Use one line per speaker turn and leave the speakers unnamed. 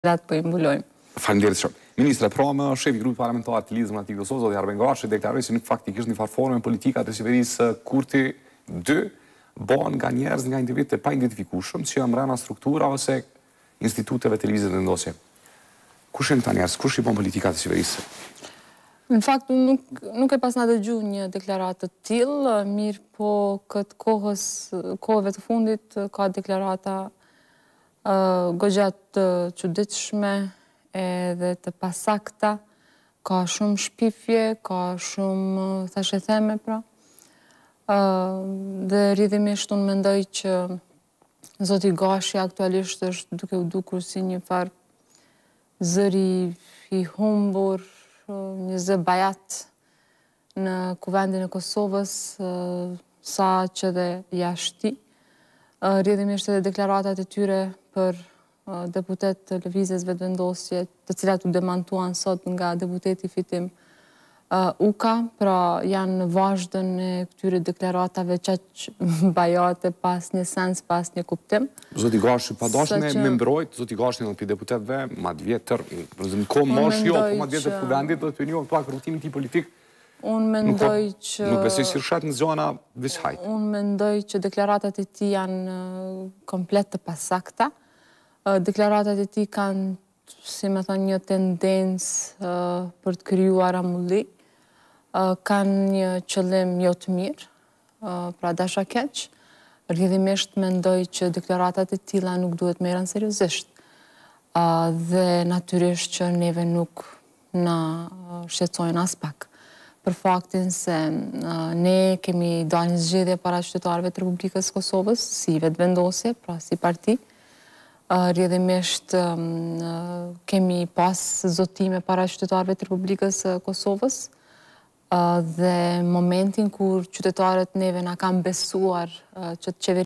po i mbulojmë.
Faleminderit shumë. Ministre, pra më shefi i grupit parlamentar të Lidhjes Demokratike të Kosovës, zoti Arben Gashi, deklaroi se nuk faktikisht në farforme politikat e qeverisë Kurti 2 bën nga njerëz nga individ të pa identifikueshëm që janë brenda struktura ose instituteve të lëvizjes vendosje. Kush janë këta njerëz? Kush i bën politikat e qeverisë?
Në fakt, nuk e pasna dëgju një deklaratë të tillë, mirë po këtë kohëve të fundit ka deklarata goxha të çuditshme edhe të pasakta, ka shumë shpifje, ka shumë thashë theme pra. Dhe rrjedhimisht unë mendoj që zoti Gashi aktualisht është duke u dukur si një farë zëri i humbur, një zë bajat në kuvendin e Kosovës, sa që dhe jashti. Rrjedhimisht edhe deklaratat e tyre për deputet të lëvizjes vetëvendosje, të cilat u demantuan sot nga deputeti Fitim Uka, pra janë në vazhdën e këtyre deklaratave qaq bajate pas një sens, pas një kuptim.
Zoti Gashi pa dashme me mbrojt, zoti Gashi në deputetëve, madh vjetër, në kohë mosh jo, po madh vjetër kuvendit do të njohë pak rrugtimin e tij politik.
Unë mendoj që...
Nuk besoj si rrshat në zona vishajt.
Unë mendoj që deklaratat e tij janë komplet të pasakta. Deklaratat e tij kanë, si me thonë, një tendencë për të krijuar amulli. Kanë një qëllim jo të mirë, pra dashakeq. Rrjedhimisht mendoj që deklaratat e tilla nuk duhet merren seriozisht. Dhe natyrisht që neve nuk na shqetësojnë as pak. Për faktin se ne kemi dalë një zgjedhje para qytetarëve të Republikës Kosovës, si vetëvendosje, pra si parti. Rrjedhimisht kemi pas zotime para qytetarëve të Republikës Kosovës, dhe momentin kur qytetarët neve na kanë besuar që të